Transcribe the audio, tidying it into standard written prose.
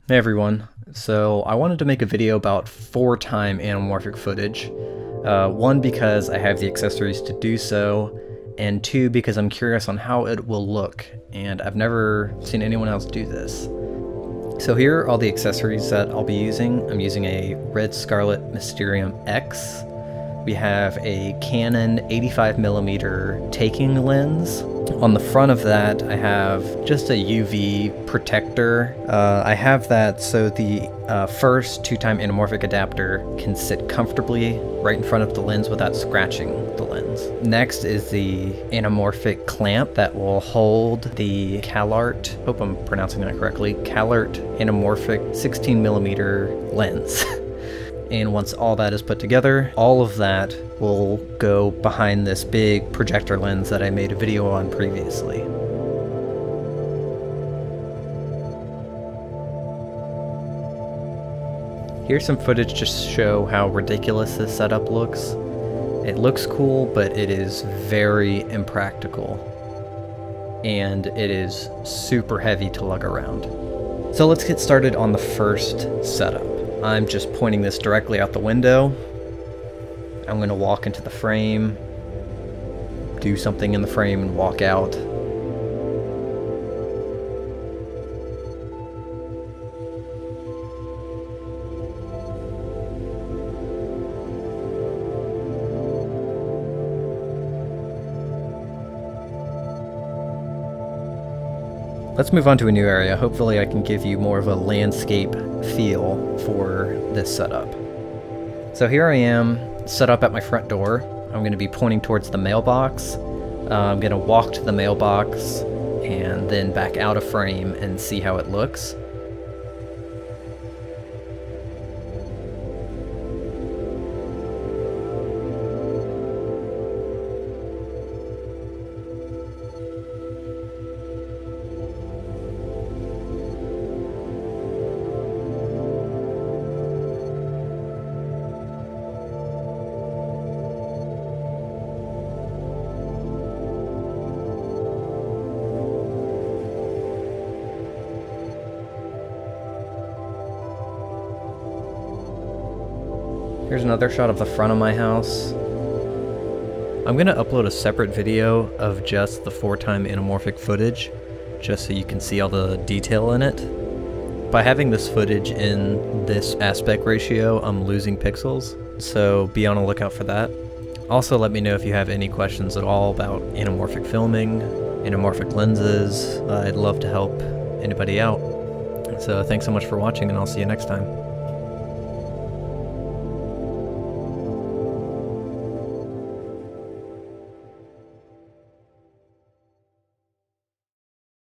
Hey everyone, so I wanted to make a video about 4x anamorphic footage. One, because I have the accessories to do so, and two, because I'm curious on how it will look, and I've never seen anyone else do this. So here are all the accessories that I'll be using. I'm using a Red Scarlet Mysterium X. We have a Canon 85mm taking lens. On the front of that, I have just a UV protector. I have that so the first 2x anamorphic adapter can sit comfortably right in front of the lens without scratching the lens. Next is the anamorphic clamp that will hold the CalArt, hope I'm pronouncing that correctly, CalArt anamorphic 16mm lens. And once all that is put together, all of that will go behind this big projector lens that I made a video on previously. Here's some footage just to show how ridiculous this setup looks. It looks cool, but it is very impractical. And it is super heavy to lug around. So let's get started on the first setup. I'm just pointing this directly out the window. I'm going to walk into the frame, do something in the frame, and walk out. Let's move on to a new area. Hopefully I can give you more of a landscape feel for this setup. So here I am, set up at my front door. I'm going to be pointing towards the mailbox. I'm going to walk to the mailbox and then back out of frame and see how it looks. Here's another shot of the front of my house. I'm going to upload a separate video of just the 4x anamorphic footage, just so you can see all the detail in it. By having this footage in this aspect ratio, I'm losing pixels, so be on the lookout for that. Also, let me know if you have any questions at all about anamorphic filming, anamorphic lenses. I'd love to help anybody out. So thanks so much for watching, and I'll see you next time.